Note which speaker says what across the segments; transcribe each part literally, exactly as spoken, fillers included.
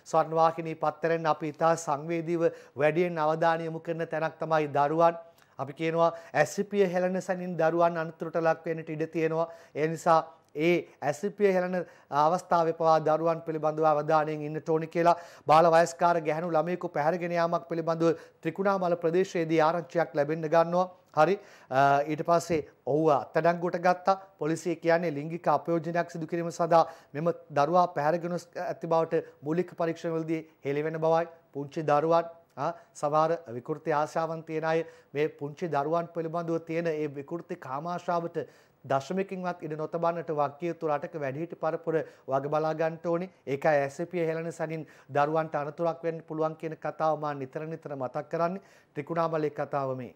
Speaker 1: ස්වර්ණවාහිනී පත්තරෙන් අපි ඉතා සංවේදීව වැඩියෙන් අවධානය යොමු කරන තැනක් තමයි දරුවන්. අපි කියනවා ඇසිපිය හෙළන සැනින් දරුවන් අනතුරට ලක් වෙන්නට ඉඩ තියෙනවා. ඒ නිසා ඒ ඇසිපිය හෙළන අවස්ථාවේ පවා දරුවන් පිළිබඳව අවධානයෙන් ඉන්නට ඕනි කියලා බාල වයස්කාර ගැහැණු ළමයෙකු පැහැරගෙන යාමක් පිළිබඳව ත්‍රිකුණාමල ප්‍රදේශයේදී ආරංචියක් ලැබෙන්න ගන්නවා. හරි ඊට පස්සේ ඔහුව අත්අඩංගුවට ගත්තා. පොලිසිය කියන්නේ ලිංගික අපයෝජනයක් සිදු කිරීම සඳහා මෙම දරුවා පැහැරගෙන ඇති බවට මූලික පරීක්ෂණවලදී හෙළි වෙන බවයි. පුංචි දරුවන් සමහර විකෘති ආශාවන් තියෙන අය මේ පුංචි දරුවන් පිළිබඳව තියෙන ඒ විකෘති කාමාශාවට දශමකින්වත් ඉඩ නොතබන්නට වක්කිය යුතු රටක වැඩිහිටි පරපුර වග බලා ගන්න ඕනේ. ඒකයි ඇසිපිය හෙළන සැනින් දරුවන්ට අනතුරක් වෙන්න පුළුවන් කියන කතාව මා නිතර නිතර මතක් කරන්නේ. ත්‍රිකුණාමලයේ කතාව මේ.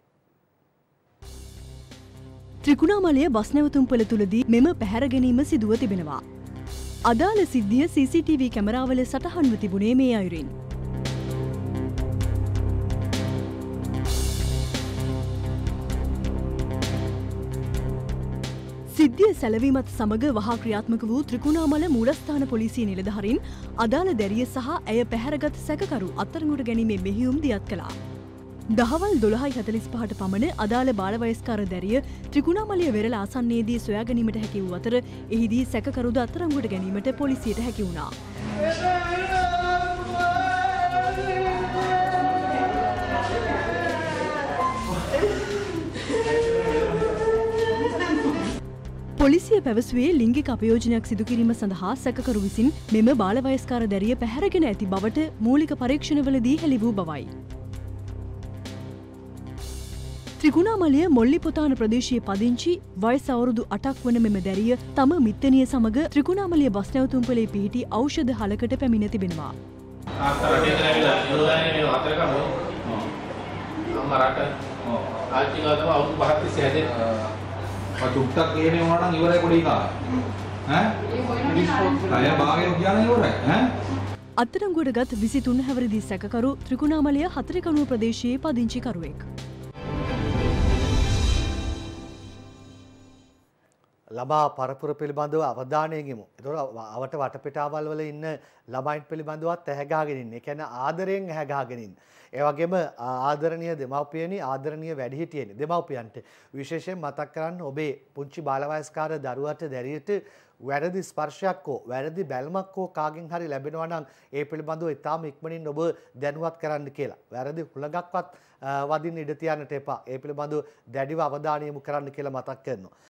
Speaker 2: ත්‍රිකුණාමලයේ බස් නැවතුම්පොළ තුලදී මෙම පැහැර ගැනීම සිදුව තිබෙනවා. අදාළ සිද්ධිය සී සී ටී වී කැමරාවල සටහන්ව තිබුණේ මේ අයුරින්. සිද්ධිය සැලවීමත් සමග වහා ක්‍රියාත්මක වූ ත්‍රිකුණාමල මූලස්ථාන පොලිසිය නිලධාරීන් අදාළ දැරිය සහ ඇය පැහැරගත් සැකකරු අත්අඩංගුවට ගැනීමේ මෙහෙයුම් දියත් කළා. දහවල් දොළහයි හතළිස් පහට පමණ අදාළ බාලවයස්කාර දැරිය ත්‍රිකුණාමලය වෙරළ ආසන්නයේදී සොයා ගැනීමට හැකි වූ අතර එහිදී සැකකරුද අත්අඩංගුවට ගැනීමට පොලිසියට හැකි වුණා. පොලිසිය පැවසුවේ ලිංගික අපයෝජනයක් සිදු කිරීම සඳහා සැකකරු විසින් මෙම බාලවයස්කාර දැරිය පැහැරගෙන ඇති බවට මූලික පරීක්ෂණවලදී හෙළි වූ බවයි. ත්‍රිකුණාමලය මොල්ලිපොතාන ප්‍රදේශයේ පදිංචි වයස අවුරුදු අටක් වන මෙම දැරිය තම මිත්තනිය සමග ත්‍රිකුණාමලය බස් නැවතුම්පොළේ පිහිටි ඖෂධ හලකට පැමිණ තිබෙනවා.
Speaker 3: චුට්ටක් කියන්නේ වුණා නම් ඉවරයි පොඩි එකා. ඈ? අය භාගයෙන් කියන්නේ ඉවරයි. ඈ?
Speaker 2: අත්අඩංගුවට ගත් විසිතුන් හැවිරිදි සැකකරු ත්‍රිකුණාමලය හතරකණුව ප්‍රදේශයේ පදිංචි කරුවෙක්.
Speaker 1: ළමා පරපුර පිළිබඳව අවධානයෙන් යමු. ඒතකොට අවට වටපිටාවල් වල ඉන්න ළමයින් පිළිබඳවත් ඇහැගාගෙන ඉන්න. ඒ කියන්නේ ආදරයෙන් ඇහැගාගෙන ඉන්න. ඒ වගේම ආදරණීය දෙමව්පියනි ආදරණීය වැඩිහිටියනි දෙමව්පියන්ට විශේෂයෙන් මතක් කරන්න ඔබේ පුංචි බාලවයස්කාර දරුවට දැරියට වැරදි ස්පර්ශයක් හෝ වැරදි බැල්මක් හෝ කාගෙන් හරි ලැබෙනවා නම් ඒ පිළිබඳව ඉතාම ඉක්මනින් ඔබ දැනුවත් කරන්න කියලා. වැරදි හුලඟක්වත් වදින්න ඉඩ තියන්නට එපා. ඒ පිළිබඳව දැඩිව අවධානය යොමු කරන්න කියලා මතක් කරනවා.